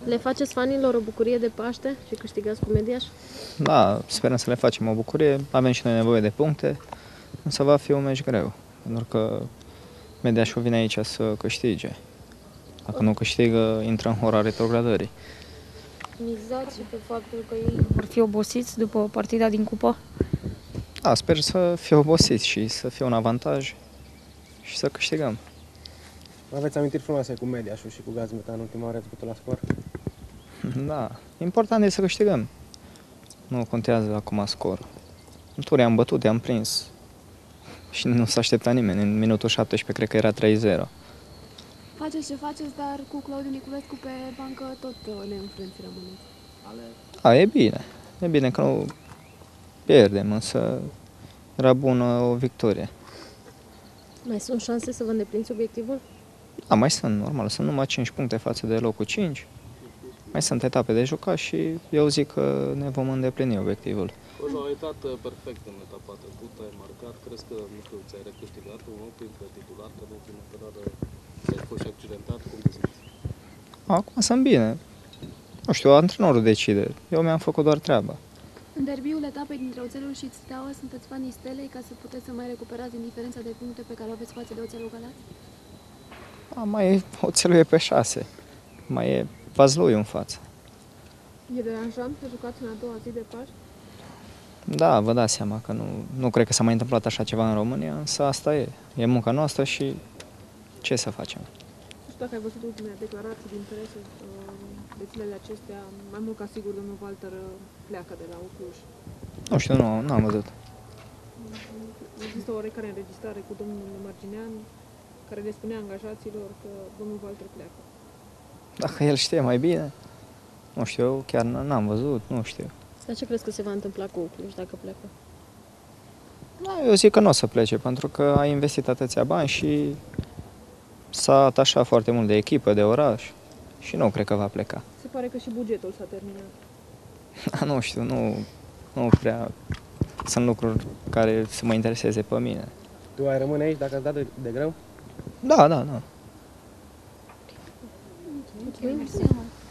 Le faceți fanilor o bucurie de Paște și câștigați cu Mediaș? Da, sperăm să le facem o bucurie. Avem și noi nevoie de puncte, însă va fi un meci greu, pentru că Mediașul vine aici să câștige. Dacă nu câștigă, intră în hora retrogradării. Mizați și pe faptul că ei vor fi obosiți după partida din cupă? Da, sper să fie obosiți și să fie un avantaj și să câștigăm. Aveți amintiri frumoase cu Mediașul și cu Gazmetan, ultima oară ați bătut la scor? Da, important e să câștigăm. Nu contează acum scorul. În turi am bătut, i-am prins. Și nu s-a așteptat nimeni. În minutul 17 cred că era 3-0. Faceți ce faceți, dar cu Claudiu Niculescu pe bancă tot neînfrânți rămâneți. Da, e bine. E bine că nu pierdem, însă era bună o victorie. Mai sunt șanse să vă îndepliniți obiectivul? Da, mai sunt, normal. Sunt numai 5 puncte față de locul 5. Mai sunt etape de jucat și eu zic că ne vom îndeplini obiectivul. Coza a uitat perfect în etapa trecută, ai marcat, crezi că, nu știu, ți-ai recâștigat un loc printre titular, că în ultima perioadă ai fost și accidentat, cum te simți? Acum sunt bine. Nu știu, antrenorul decide. Eu mi-am făcut doar treaba. În derbiul etapei dintre Oțelul și Steaua sunteți fanii Stelei ca să puteți să mai recuperați din diferența de puncte pe care o aveți față de Oțelul Galați? Oțelul e pe 6. Mai e Vaslui în față. E deranjant să jucați în a doua zi de Paști? Da, vă dați seama că nu cred că s-a mai întâmplat așa ceva în România, însă asta e. E munca noastră și ce să facem? Nu știu dacă ai văzut ultimele declarații de interese de zilele acestea. Mai mult ca sigur, domnul Walter pleacă de la Cluj. Nu știu, nu am văzut. Există o oarecare înregistrare cu domnul Marginean care le spunea angajaților că domnul Walter pleacă. Dacă el știe mai bine, nu știu, eu chiar n-am văzut, nu știu. Dar ce crezi că se va întâmpla cu Cluj dacă pleacă? Da, eu zic că nu o să plece, pentru că a investit atâția bani și s-a atașat foarte mult de echipă, de oraș și nu cred că va pleca. Se pare că și bugetul s-a terminat. Nu știu, nu prea sunt lucruri care să mă intereseze pe mine. Tu ai rămâne aici dacă ați dat de greu? Da. Mulțumim.